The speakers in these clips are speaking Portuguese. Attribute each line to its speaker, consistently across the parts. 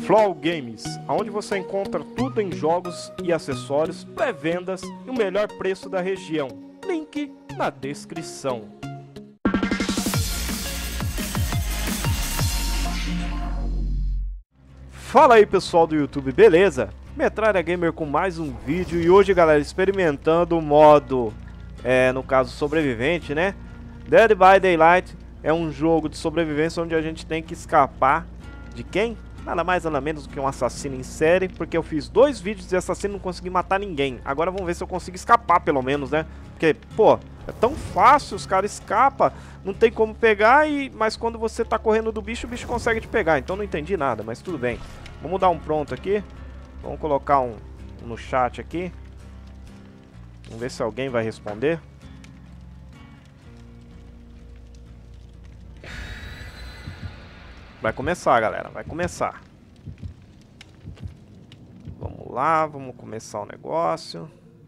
Speaker 1: Flow Games, onde você encontra tudo em jogos e acessórios, pré-vendas e o melhor preço da região. Link na descrição. Fala aí pessoal do YouTube, beleza? Metralha Gamer com mais um vídeo e hoje galera, experimentando o modo, no caso sobrevivente, né? Dead by Daylight é um jogo de sobrevivência onde a gente tem que escapar de quem? Nada mais nada menos do que um assassino em série, porque eu fiz 2 vídeos de assassino e não consegui matar ninguém. Agora vamos ver se eu consigo escapar pelo menos, né? Porque, pô, é tão fácil, os caras escapam, não tem como pegar, mas quando você tá correndo do bicho, o bicho consegue te pegar. Então não entendi nada, mas tudo bem. Vamos dar um pronto aqui. Vamos colocar um no chat aqui. Vamos ver se alguém vai responder. Vai começar, galera. Vai começar. Vamos lá. Vamos começar o negócio.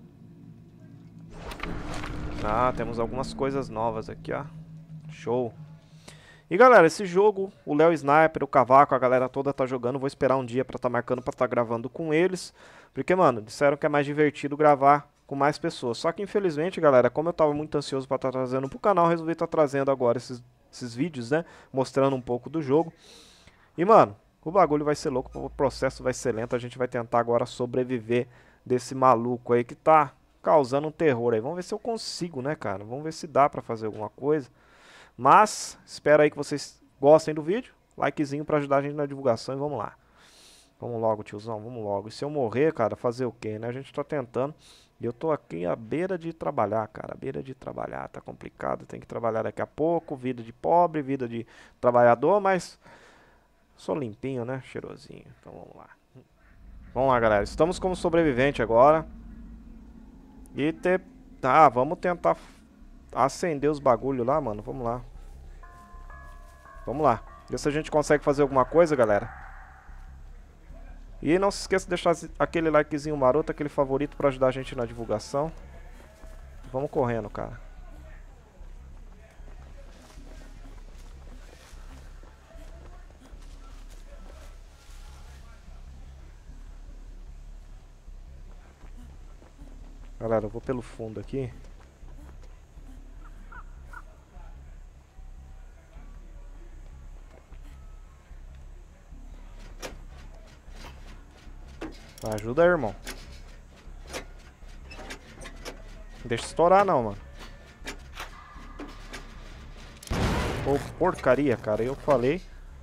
Speaker 1: Ah, temos algumas coisas novas aqui, ó. Show. E, galera, esse jogo, o Léo Sniper, o Cavaco, a galera toda tá jogando. Vou esperar um dia pra tá marcando, pra tá gravando com eles. Porque, mano, disseram que é mais divertido gravar com mais pessoas. Só que, infelizmente, galera, como eu tava muito ansioso pra tá trazendo pro canal, resolvi tá trazendo agora esses vídeos, né, mostrando um pouco do jogo. E, mano, o bagulho vai ser louco, o processo vai ser lento. A gente vai tentar agora sobreviver desse maluco aí que tá causando um terror aí. Vamos ver se eu consigo, né, cara? Vamos ver se dá pra fazer alguma coisa. Mas, espero aí que vocês gostem do vídeo. Likezinho pra ajudar a gente na divulgação e vamos lá. Vamos logo, tiozão, vamos logo. E se eu morrer, cara, fazer o quê, né? A gente tá tentando. E eu tô aqui à beira de trabalhar, cara. À beira de trabalhar, tá complicado. Tem que trabalhar daqui a pouco. Vida de pobre, vida de trabalhador, mas sou limpinho, né? Cheirosinho. Então vamos lá. Vamos lá, galera. Estamos como sobrevivente agora. E tá, vamos tentar acender os bagulhos lá, mano. Vamos lá. Vamos lá. Ver se a gente consegue fazer alguma coisa, galera. E não se esqueça de deixar aquele likezinho maroto, aquele favorito pra ajudar a gente na divulgação. Vamos correndo, cara. Galera, eu vou pelo fundo aqui. Ajuda aí, irmão. Não deixa estourar não, mano. Ô, porcaria, cara. Eu falei.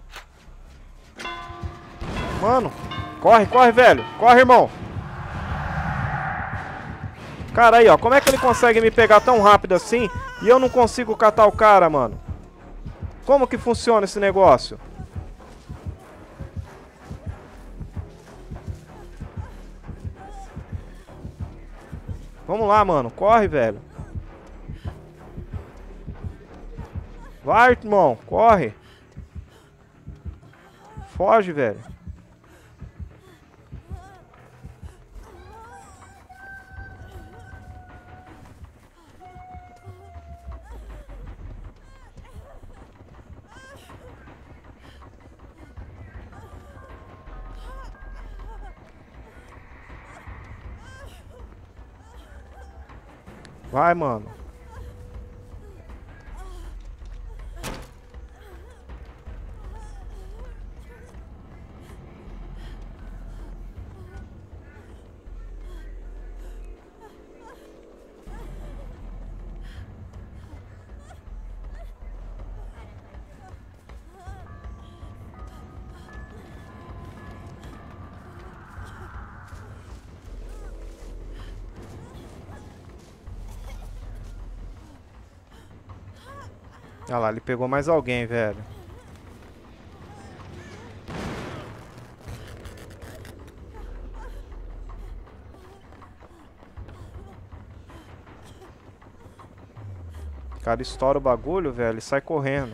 Speaker 1: Mano. Corre, corre, velho. Corre, irmão. Cara, aí, ó. Como é que ele consegue me pegar tão rápido assim e eu não consigo catar o cara, mano? Como que funciona esse negócio? Vamos lá, mano. Corre, velho. Vai, irmão. Corre. Foge, velho. Vai, mano. Olha lá, ele pegou mais alguém, velho. O cara estoura o bagulho, velho, e sai correndo.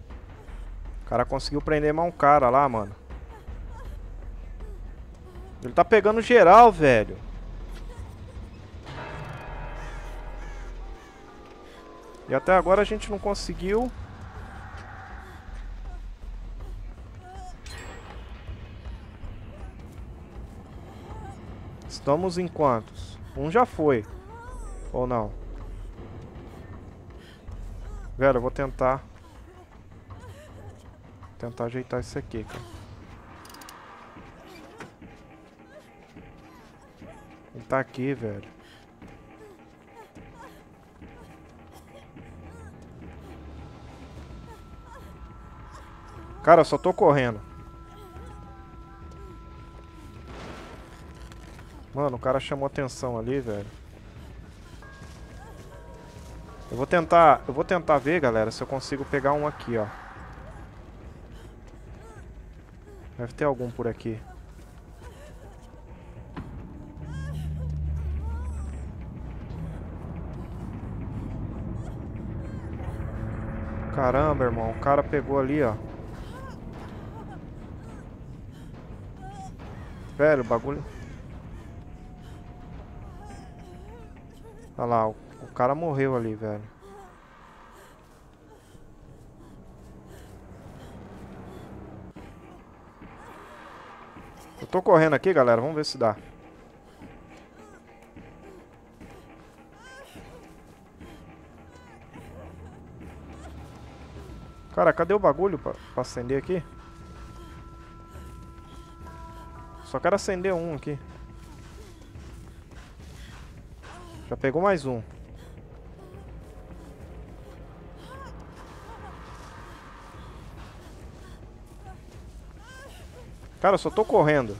Speaker 1: O cara conseguiu prender mais um cara lá, mano. Ele tá pegando geral, velho. E até agora a gente não conseguiu. Estamos em quantos? Um já foi. Ou não? Velho, eu vou tentar ajeitar isso aqui, cara. Ele tá aqui, velho. Cara, eu só tô correndo. Mano, o cara chamou atenção ali, velho. Eu vou tentar ver, galera, se eu consigo pegar um aqui, ó. Deve ter algum por aqui. Caramba, irmão, o cara pegou ali, ó. Velho, o bagulho... Olha lá, o cara morreu ali, velho. Eu tô correndo aqui, galera, vamos ver se dá. Cara, cadê o bagulho pra acender aqui? Só quero acender um aqui. Já pegou mais um. Cara, eu só tô correndo.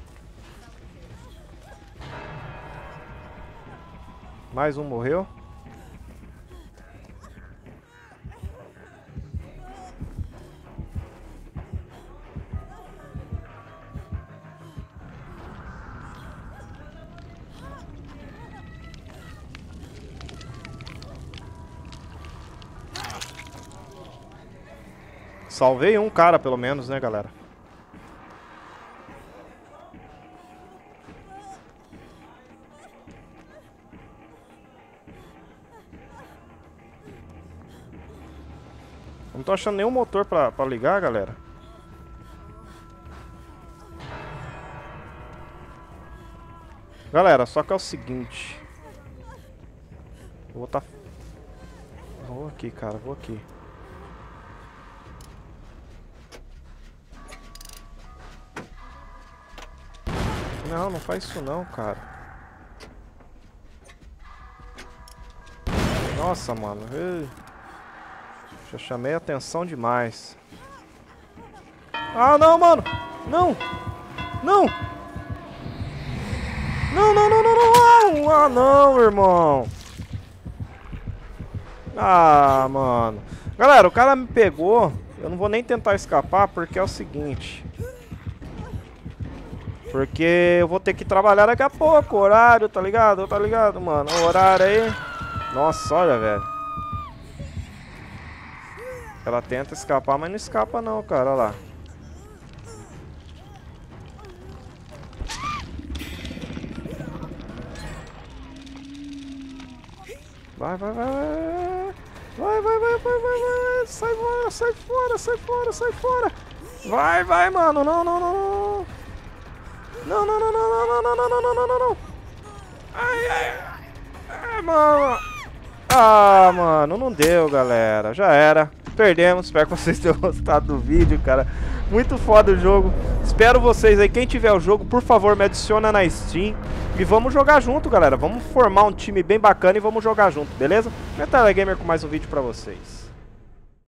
Speaker 1: Mais um morreu. Salvei um cara, pelo menos, né, galera? Não tô achando nenhum motor pra ligar, galera. Galera, só que é o seguinte. Eu vou Vou aqui, cara, vou aqui. Não, não faz isso não, cara. Nossa, mano. Já chamei a atenção demais. Ah, não, mano. Não. Não. Não, não, não, não, não. Ah, não, irmão. Ah, mano. Galera, o cara me pegou. Eu não vou nem tentar escapar porque é o seguinte. Porque eu vou ter que trabalhar daqui a pouco, horário, tá ligado? Tá ligado, mano? O horário aí. Nossa, olha, velho. Ela tenta escapar, mas não escapa não, cara, olha lá. Vai, vai, vai, vai. Vai, vai, vai, vai, vai, vai. Sai fora, sai fora, sai fora, sai fora. Vai, vai, mano. Não, não, não, não. Não, não, não, não, não, não, não, não, não, não, não, não. Ai, ai. Ai, mano. Ah, mano, não deu, galera. Já era. Perdemos. Espero que vocês tenham gostado do vídeo, cara. Muito foda o jogo. Espero vocês aí. Quem tiver o jogo, por favor, me adiciona na Steam. E vamos jogar junto, galera. Vamos formar um time bem bacana e vamos jogar junto, beleza? Metalegamer com mais um vídeo pra vocês.